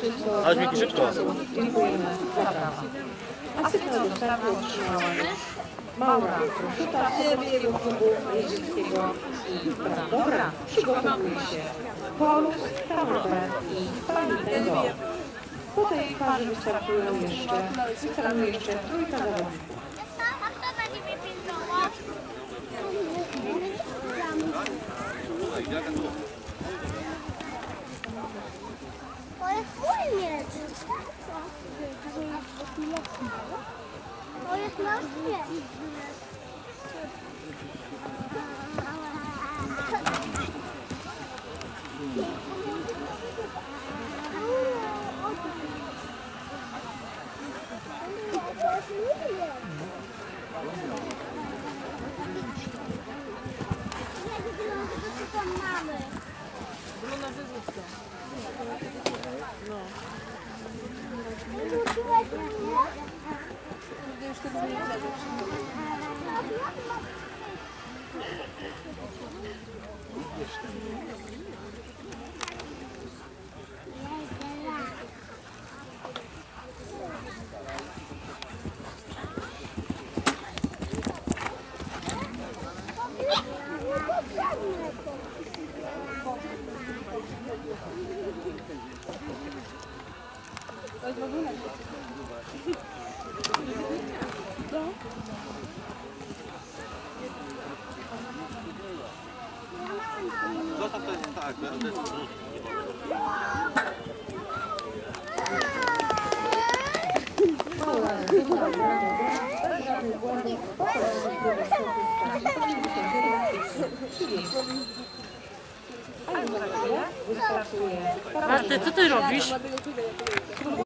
Aż mi szybko. Dziękujemy za brawa. A sygnał do startu otrzymała Maura Kruszuta z Polskiego Klubu Jeździeckiego i Dobra. Przygotowuje się Paulus, Karober i Pamiętaj. Po tej parze wystartuje jeszcze trójka zawodników. To jest mój miecz. To jest nasz miecz. Tak, Marty, co ty robisz?